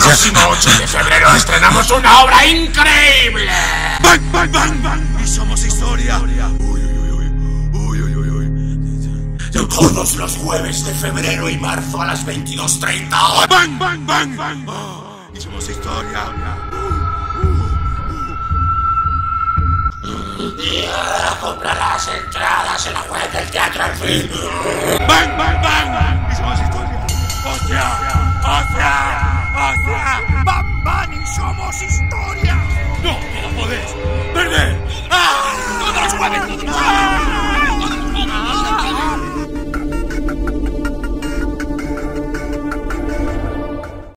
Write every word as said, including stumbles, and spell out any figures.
próximo ocho de febrero estrenamos una obra increíble. ¡Bang, bang, bang, bang! Y somos historia. Uy, uy, uy, uy, uy, uy, uy. Todos los jueves de febrero y marzo a las veintidós treinta. ¡Bang, bang, bang, bang! Oh, y somos historia. Y ahora compra las entradas en la web del Teatro al Fin. ¡Bang, bang, bang! Y somos historia. ¡Hostia! ¡Hostia! ¡Hostia! ¡Bam, bam! Y somos historia.